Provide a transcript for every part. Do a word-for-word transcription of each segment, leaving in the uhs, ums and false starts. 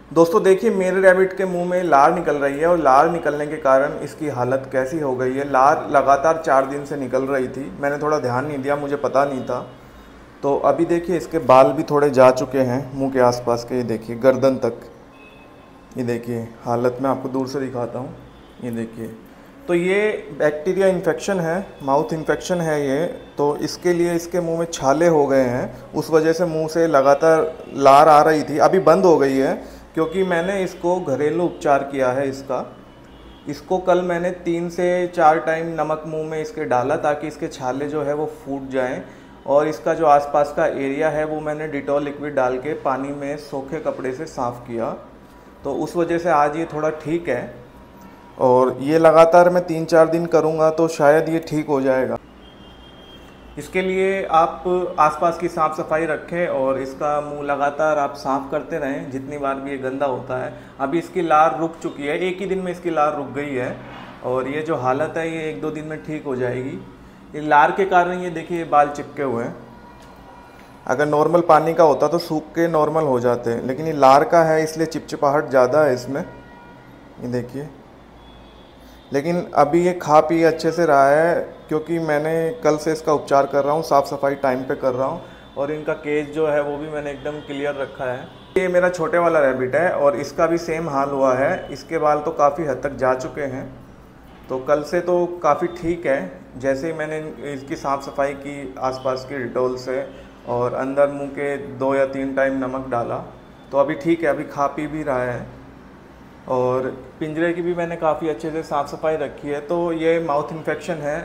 दोस्तों देखिए, मेरे रैबिट के मुंह में लार निकल रही है और लार निकलने के कारण इसकी हालत कैसी हो गई है। लार लगातार चार दिन से निकल रही थी, मैंने थोड़ा ध्यान नहीं दिया, मुझे पता नहीं था। तो अभी देखिए इसके बाल भी थोड़े जा चुके हैं मुंह के आसपास के, ये देखिए गर्दन तक। ये देखिए हालत मैं आपको दूर से दिखाता हूँ, ये देखिए। तो ये बैक्टीरिया इन्फेक्शन है, माउथ इन्फेक्शन है ये। तो इसके लिए इसके मुंह में छाले हो गए हैं, उस वजह से मुंह से लगातार लार आ रही थी, अभी बंद हो गई है क्योंकि मैंने इसको घरेलू उपचार किया है इसका। इसको कल मैंने तीन से चार टाइम नमक मुंह में इसके डाला ताकि इसके छाले जो है वो फूट जाएं। और इसका जो आसपास का एरिया है वो मैंने डिटॉल लिक्विड डाल के पानी में सूखे कपड़े से साफ़ किया। तो उस वजह से आज ये थोड़ा ठीक है, और ये लगातार मैं तीन चार दिन करूँगा तो शायद ये ठीक हो जाएगा। इसके लिए आप आसपास की साफ़ सफाई रखें और इसका मुंह लगातार आप साफ़ करते रहें जितनी बार भी ये गंदा होता है। अभी इसकी लार रुक चुकी है, एक ही दिन में इसकी लार रुक गई है, और ये जो हालत है ये एक दो दिन में ठीक हो जाएगी। ये लार के कारण ये देखिए बाल चिपके हुए हैं। अगर नॉर्मल पानी का होता तो सूख के नॉर्मल हो जाते हैं, लेकिन ये लार का है इसलिए चिपचिपाहट ज़्यादा है इसमें, ये देखिए। लेकिन अभी ये खा पी अच्छे से रहा है क्योंकि मैंने कल से इसका उपचार कर रहा हूँ, साफ़ सफाई टाइम पे कर रहा हूँ, और इनका केज जो है वो भी मैंने एकदम क्लियर रखा है। ये मेरा छोटे वाला रैबिट है और इसका भी सेम हाल हुआ है, इसके बाल तो काफ़ी हद तक जा चुके हैं। तो कल से तो काफ़ी ठीक है, जैसे ही मैंने इसकी साफ़ सफाई की आसपास की डिटॉल से और अंदर मुंह के दो या तीन टाइम नमक डाला तो अभी ठीक है, अभी खा पी भी रहा है। और पिंजरे की भी मैंने काफ़ी अच्छे से साफ़ सफाई रखी है। तो ये माउथ इन्फेक्शन है,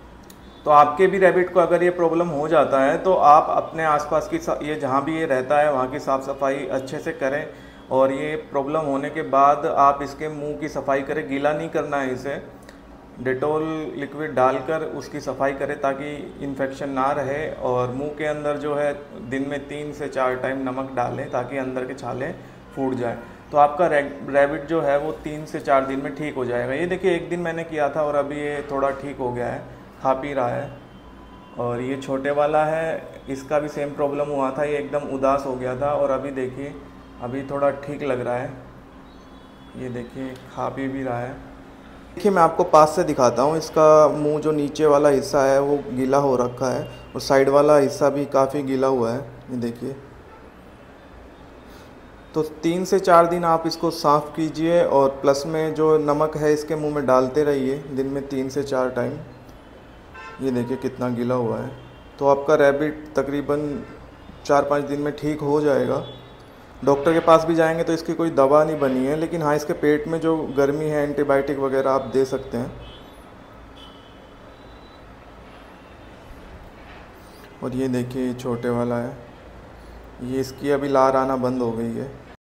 तो आपके भी रैबिट को अगर ये प्रॉब्लम हो जाता है तो आप अपने आसपास की ये जहाँ भी ये रहता है वहाँ की साफ़ सफाई अच्छे से करें। और ये प्रॉब्लम होने के बाद आप इसके मुंह की सफाई करें, गीला नहीं करना है इसे, डेटॉल लिक्विड डालकर उसकी सफाई करें ताकि इन्फेक्शन ना रहे। और मुंह के अंदर जो है दिन में तीन से चार टाइम नमक डालें ताकि अंदर के छाले फूट जाएं। तो आपका रैबिट जो है वो तीन से चार दिन में ठीक हो जाएगा। ये देखिए एक दिन मैंने किया था और अभी ये थोड़ा ठीक हो गया है, खा पी रहा है। और ये छोटे वाला है, इसका भी सेम प्रॉब्लम हुआ था, ये एकदम उदास हो गया था और अभी देखिए अभी थोड़ा ठीक लग रहा है। ये देखिए खा पी भी रहा है। देखिए मैं आपको पास से दिखाता हूँ, इसका मुंह जो नीचे वाला हिस्सा है वो गीला हो रखा है और साइड वाला हिस्सा भी काफ़ी गीला हुआ है, ये देखिए। तो तीन से चार दिन आप इसको साफ़ कीजिए और प्लस में जो नमक है इसके मुंह में डालते रहिए दिन में तीन से चार टाइम। ये देखिए कितना गीला हुआ है। तो आपका रैबिट तकरीबन चार पाँच दिन में ठीक हो जाएगा। डॉक्टर के पास भी जाएंगे तो इसकी कोई दवा नहीं बनी है, लेकिन हाँ इसके पेट में जो गर्मी है एंटीबायोटिक वगैरह आप दे सकते हैं। और ये देखिए छोटे वाला है, ये इसकी अभी लार आना बंद हो गई है।